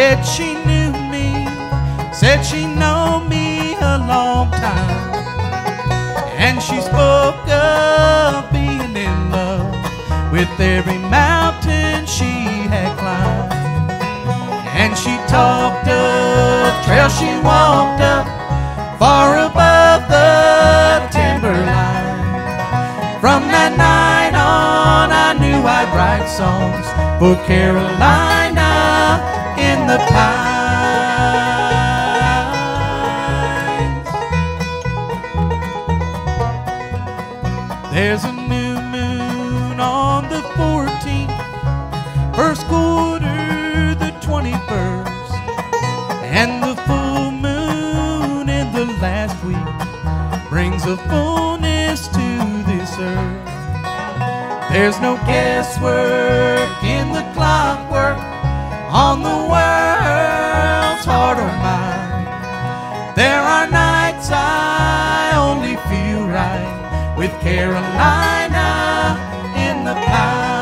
said she knew me, said she known me a long time. And she spoke of being in love with every mountain she had climbed. And she talked of trails she walked up far above the timberline. From that night on I knew I'd write songs for Carolina in the pines. There's a new moon on the 14th, first quarter the 21st, and the full moon in the last week brings a fullness to this earth. There's no guesswork in the clockwork on the world's heart or mind. There are nights I only feel right with Carolina in the pines.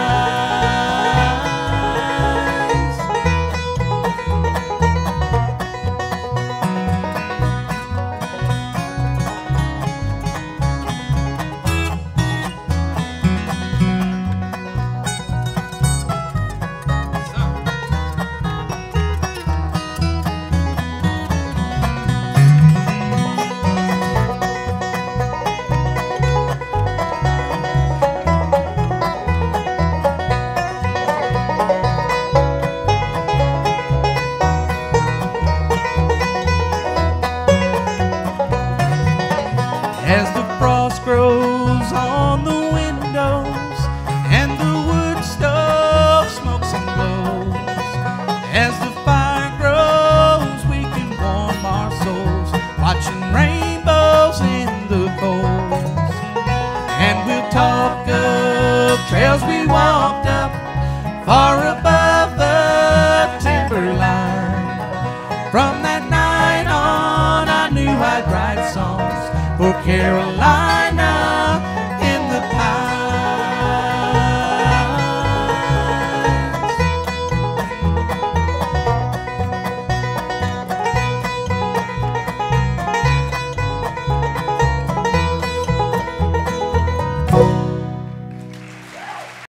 As the frost grows on the windows and the wood stove smokes and glows, as the fire grows we can warm our souls watching rainbows in the coals. And we'll talk of trails we walked up far